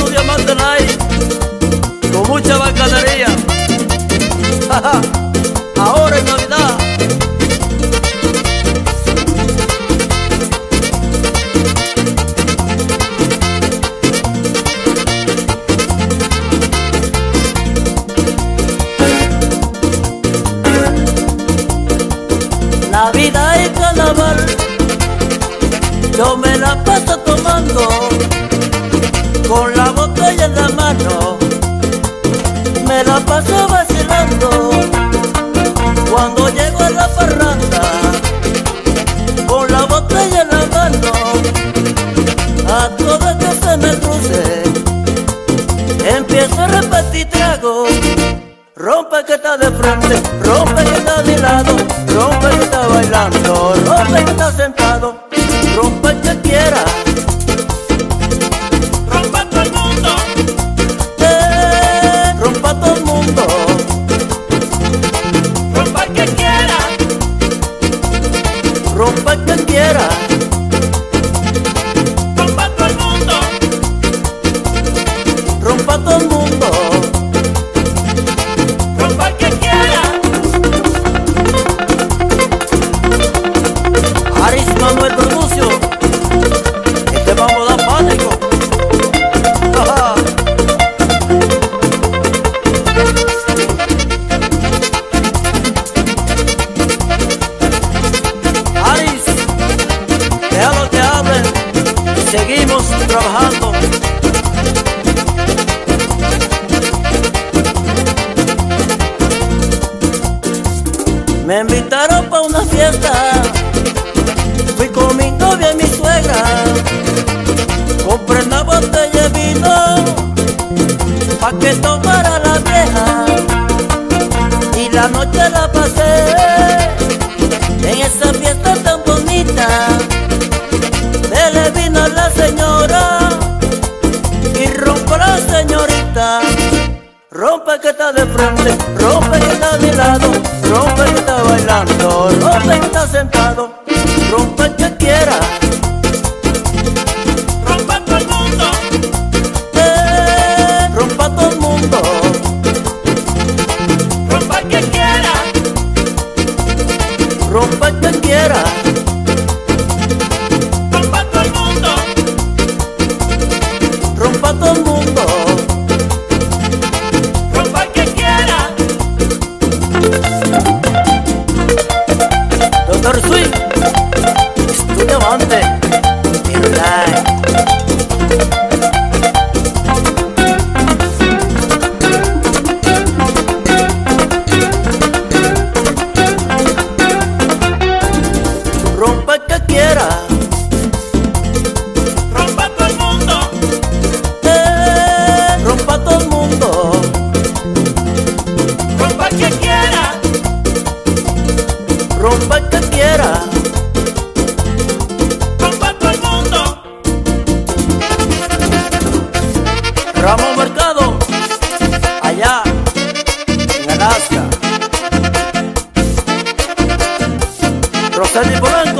tu Diamante Night con mucha bacanería. Ahora es Navidad. Navidad y carnaval, yo me la paso tomando, con la botella en la mano, me la paso vacilando. Cuando llego a la parranda, con la botella en la mano, a todo el que se me cruce, empiezo a repartir trago. Rompe que está de frente, rompe que está de lado, rompe que está bailando, rompe que está sentado, rompe el que quiera. Rompa todo el mundo, Rompa todo el mundo, rompa el que quiera, rompa el que quiera. rompa todo el mundo, Rompa todo el mundo, rompa el que quiera. Aris Manuel Producio, este vamos a dar pánico. Aris, déjalo que hablen, seguimos trabajando. Me invitaron pa' una fiesta, fui con mi novia y mi suegra, compré una botella de vino pa' que tomara la vieja, y la noche la pasé en esa fiesta tan bonita. Dele vino a la señora y rompe la señorita. Rompe que está de frente, rompe que está de lado, rompe que está bailando, rompe que está sentado, rompe el que quiera. Rompa todo el mundo, Rompa todo el mundo, rompa el que quiera, rompa el que quiera. rompa todo el mundo, Rompa todo el mundo, rompa el que quiera. Dr. Sweet, es tu Diamante, mi life. Rompa el que quiera, Rompa todo el mundo, rompa todo el mundo, rompa el que quiera, rompa el que quiera. rompa todo el mundo. Ramón Mercado, allá en Alaska. Roseli Polanco.